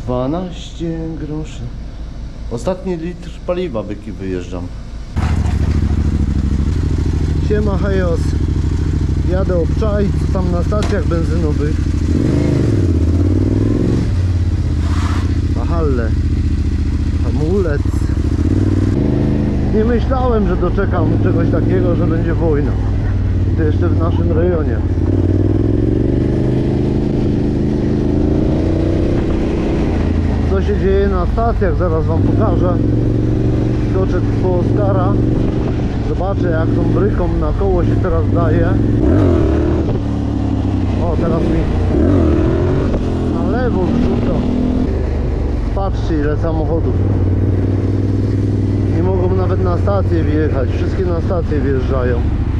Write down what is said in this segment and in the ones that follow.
12 groszy. Ostatni litr paliwa byki wyjeżdżam. Siema hejos. Jadę obczaić tam na stacjach benzynowych. Na Halle. Hamulec. Nie myślałem, że doczekam czegoś takiego, że będzie wojna. I to jeszcze w naszym rejonie. Co się dzieje na stacjach, zaraz wam pokażę. Skoczę po Oskara. Zobaczę, jak tą bryką na koło się teraz daje. O, teraz mi na lewo zrzuca. Patrzcie, ile samochodów. Nie mogą nawet na stację wjechać. Wszystkie na stację wjeżdżają.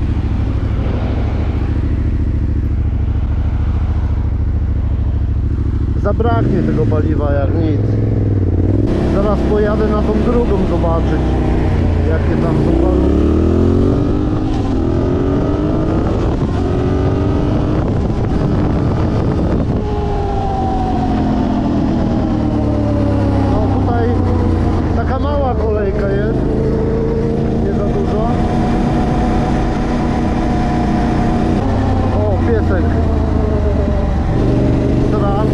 Zabraknie tego paliwa jak nic. Zaraz pojadę na tą drugą zobaczyć, jakie tam są warunki. No tutaj taka mała kolejka jest, nie za dużo. O, piesek. Stran.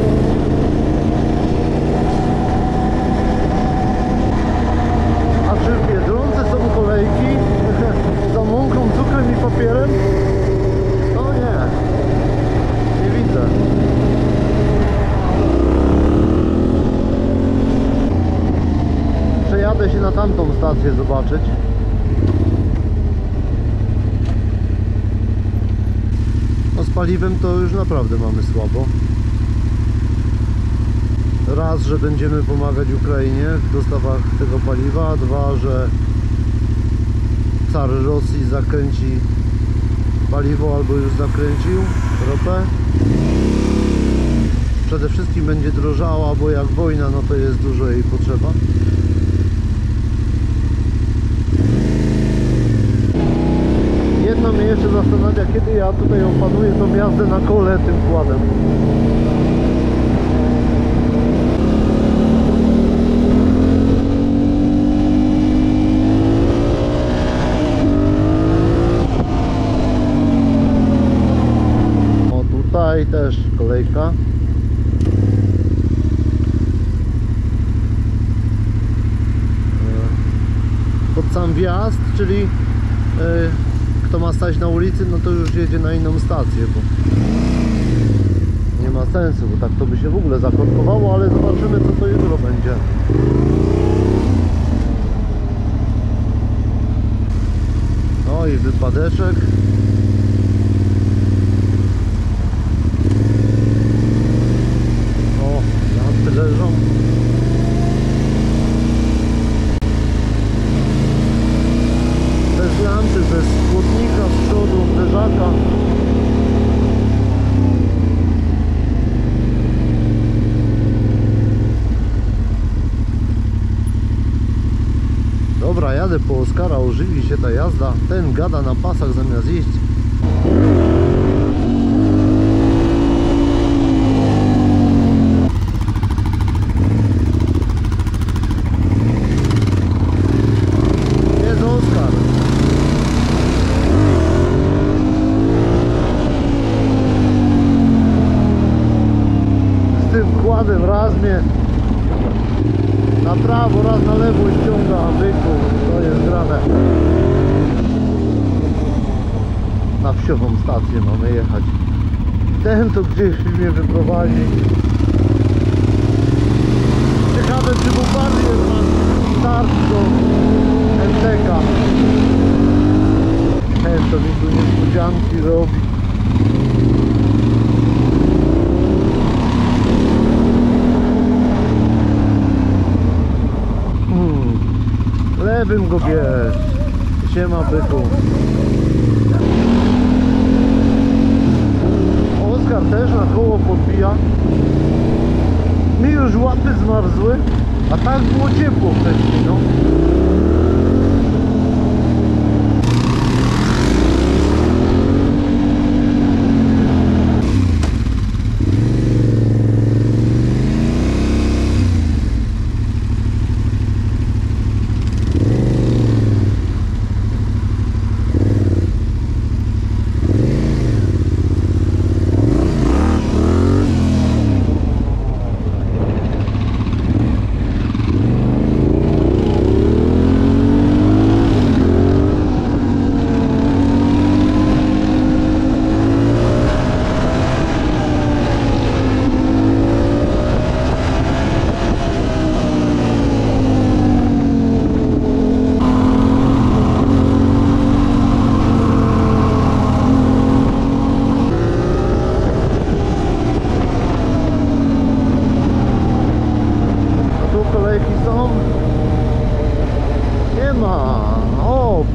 A czy w Biedronce są kolejki za mąką, cukrem i papierem? No nie, nie widzę. Przejadę się na tamtą stację zobaczyć. No z paliwem to już naprawdę mamy słabo. Raz, że będziemy pomagać Ukrainie w dostawach tego paliwa, a dwa, że car Rosji zakręci paliwo albo już zakręcił ropę. Przede wszystkim będzie drożała, bo jak wojna, no to jest dużo jej potrzeba. Jedno mnie jeszcze zastanawia, kiedy ja tutaj opanuję tą jazdę na kole tym kładem. Tutaj też kolejka. Pod sam wjazd, czyli kto ma stać na ulicy, no to już jedzie na inną stację, bo nie ma sensu, bo tak to by się w ogóle zakorkowało, ale zobaczymy, co to jutro będzie. No i wypadeczek. O, lampy leżą. Bez lampy, bez płotnika z przodu, uderzaka. Dobra, jadę po Oskara, ożywi się ta jazda. Ten gada na pasach zamiast iść. Jest Oskar. Z tym kładem raz mnie na prawo, raz na lewo ściąga, byku, to jest grane. Na wsiową stację mamy jechać. Ten to gdzieś mnie wyprowadzi. Ciekawe, czy mu bardziej ma start do MTK. Ten to mi tu niespodzianki robi. Lewym go bierz. Siema byku. Oskar też na koło podbija. Mi już łapy zmarzły, a tak było ciepło wcześniej, no.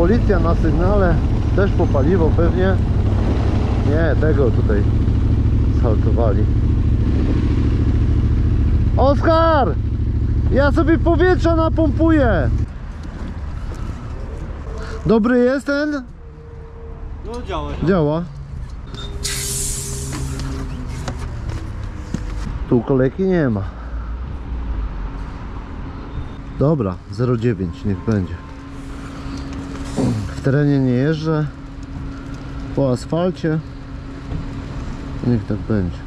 policja na sygnale, też po paliwo pewnie. Nie, tego tutaj saltowali. Oskar! Ja sobie powietrza napompuję. Dobry jest ten? No działa. Działa. Tu kolejki nie ma. Dobra, 0,9 niech będzie. W terenie nie jeżdżę. Po asfalcie niech tak będzie.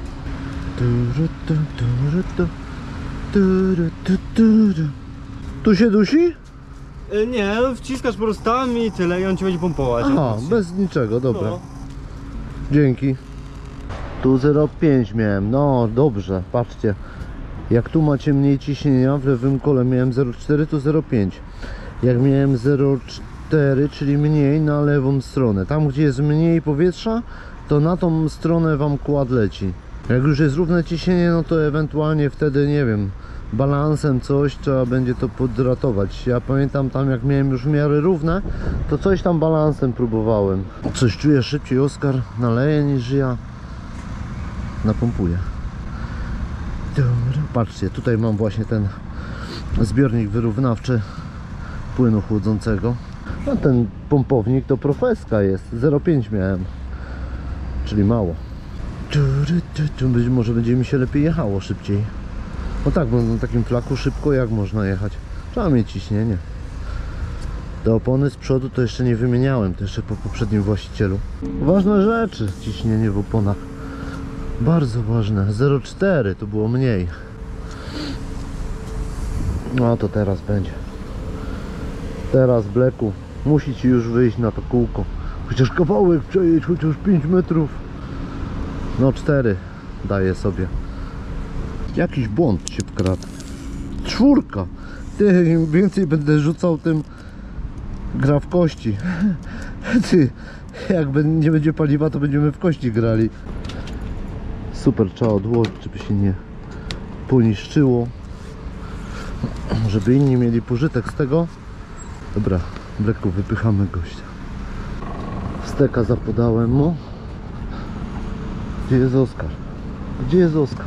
Tu się dusi? Nie, wciskasz po prostu tam i tyle i on ci będzie pompować. Aha, bez niczego, dobra. No. Dzięki. Tu 0,5 miałem, no dobrze, patrzcie. Jak tu macie mniej ciśnienia, w lewym kole miałem 0,4, tu 0,5. Jak miałem 0,4, czyli mniej na lewą stronę. Tam gdzie jest mniej powietrza, to na tą stronę wam kład leci. Jak już jest równe ciśnienie, no to ewentualnie wtedy, nie wiem, balansem coś trzeba będzie to podratować. Ja pamiętam tam jak miałem już w miarę równe, to coś tam balansem próbowałem. Coś czuję szybciej, Oskar naleje niż ja napompuję. Patrzcie, tutaj mam właśnie ten zbiornik wyrównawczy płynu chłodzącego. A ten pompownik to Profeska jest, 0,5 miałem, czyli mało. Być może będzie mi się lepiej jechało szybciej. No tak, bo na takim flaku szybko jak można jechać? Trzeba mieć ciśnienie. Te opony z przodu to jeszcze nie wymieniałem, to jeszcze po poprzednim właścicielu. Ważne rzeczy, ciśnienie w oponach. Bardzo ważne. 0,4 to było mniej. No to teraz będzie. Teraz Bleku musi ci już wyjść na to kółko. Chociaż kawałek przejedź, chociaż 5 metrów. No 4 daję sobie. Jakiś błąd się wkradł. 4. Ty, im więcej będę rzucał, tym gra w kości. Ty, jak nie będzie paliwa, to będziemy w kości grali. Super, trzeba odłożyć, żeby się nie poniszczyło, żeby inni mieli pożytek z tego. Dobra, Bleku, wypychamy gościa. Steka zapodałem mu. Gdzie jest Oskar? Gdzie jest Oskar?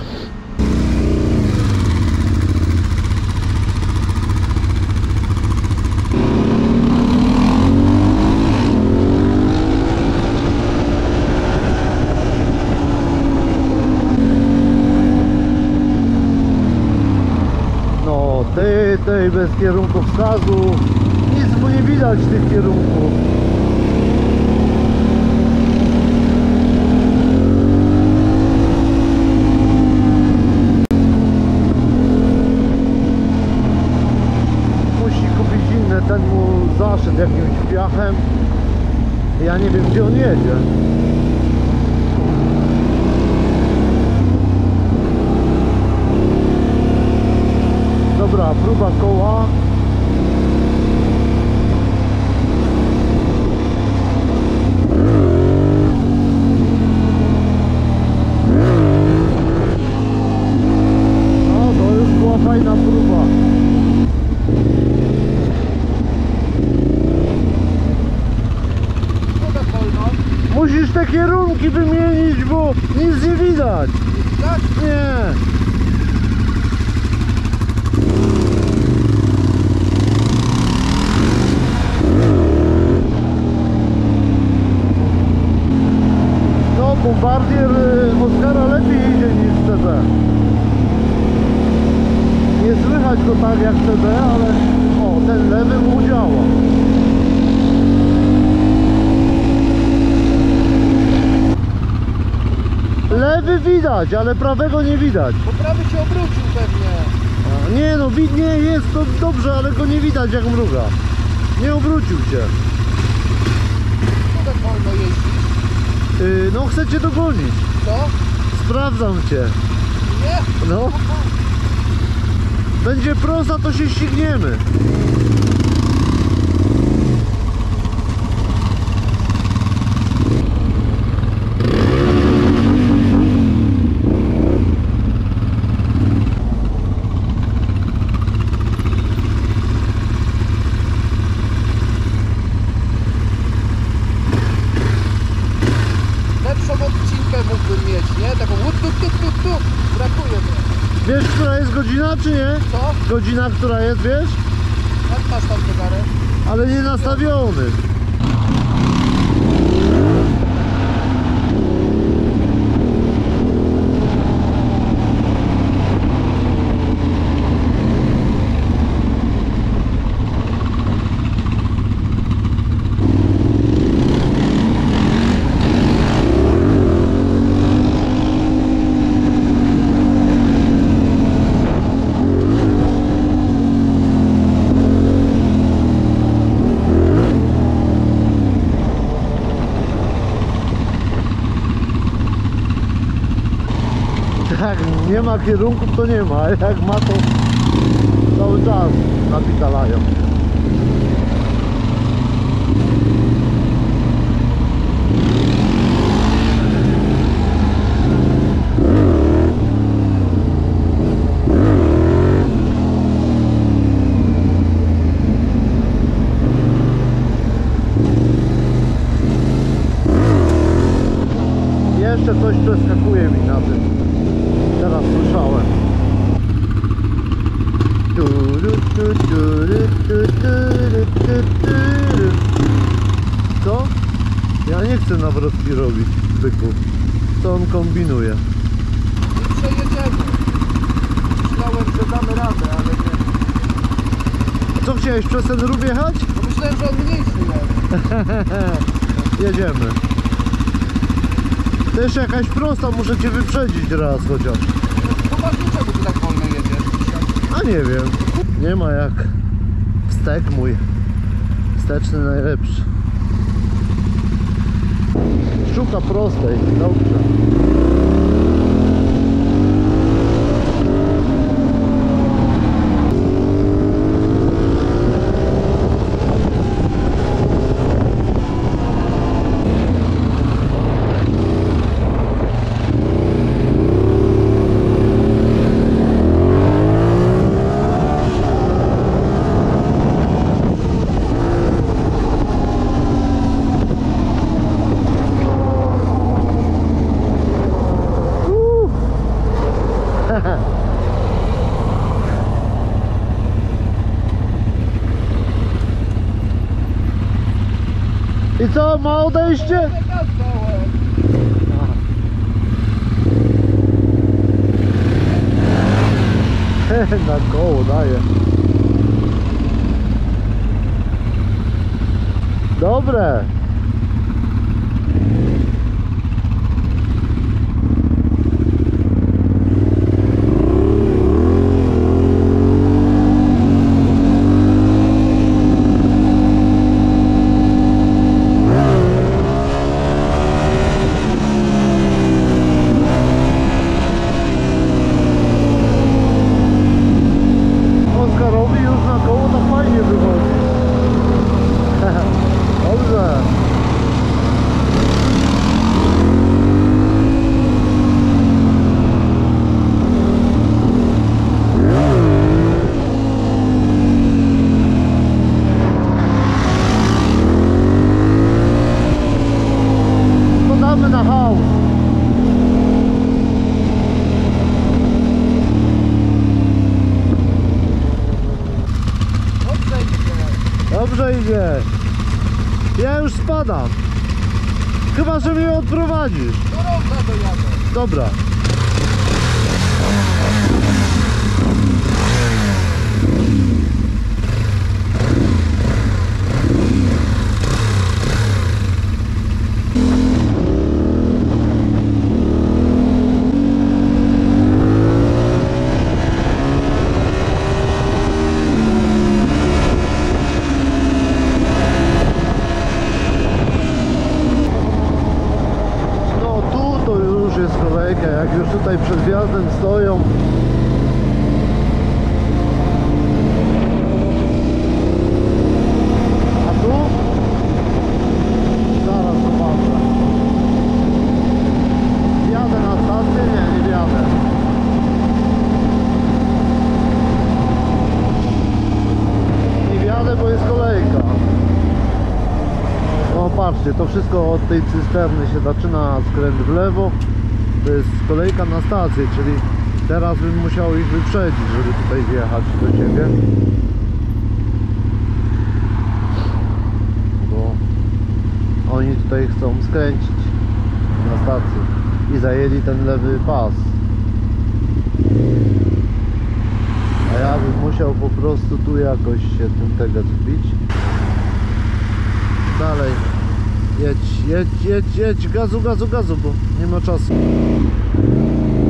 Tej bez kierunkowskazu, nic mu nie widać tych kierunków. Musi kupić inne, ten mu zaszedł jakimś piachem. Ja nie wiem, gdzie on jedzie. Dobra, próba koła. No to już była fajna próba. Musisz te kierunki wymienić, bo nic nie widać. Nie. Bombardier Oscara lepiej idzie niż CB. Nie słychać go tak jak CB, ale o, ten lewy mu działa. Lewy widać, ale prawego nie widać. Bo prawy się obrócił pewnie. Nie no, nie jest to dobrze, ale go nie widać jak mruga. Nie obrócił się. Co tak wolno jeździsz? No chcę cię dogonić. Co? Sprawdzam cię. Nie? No. Będzie prosta, to się ścigniemy. godzina czy nie? Co? Godzina, która jest, wiesz? Jak masz tam zegarek? Ale nie nastawiony. Jak nie ma kierunków, to nie ma, a jak ma, to cały czas napitalają. Jeszcze coś przeskakuje mi na tym. Teraz słyszałem. Co? Ja nie chcę nawrotki robić, byku. Co on kombinuje? I przejedziemy. Myślałem, że damy radę, ale nie. Co chciałeś przez ten rów jechać? No myślałem, że on mniejszy jest. Jedziemy. To jeszcze jakaś prosta, muszę cię wyprzedzić raz chociaż. Poważnie, czemu ty tak wolno jedziesz dzisiaj? A nie wiem. Nie ma jak wstek mój. Wsteczny najlepszy. Szuka prostej. Dobrze. I co, ma odejście? Gaz dałem. Na koło daje. Dobre. Oskarowi już na koło to fajnie wychodzi. Dobrze. Podamy na hał. Dobrze idzie. Dobrze idzie. Ja już spadam. Chyba, że mnie odprowadzisz. Do roga dojadę. Dobra. No tu to już jest kolejka, jak już tutaj przed wjazdem stoją. A tu? Zaraz zobaczę. Wjadę na stację? Nie, nie wjadę. Nie wjadę, bo jest kolejka. No patrzcie, to wszystko od tej cysterny się zaczyna, skręt w lewo. To jest kolejka na stację, czyli Teraz bym musiał ich wyprzedzić, żeby tutaj wjechać do ciebie. Bo oni tutaj chcą skręcić na stację i zajęli ten lewy pas. A ja bym musiał po prostu tu jakoś się tym tego zbić. Dalej. Jedź, gazu, bo nie ma czasu.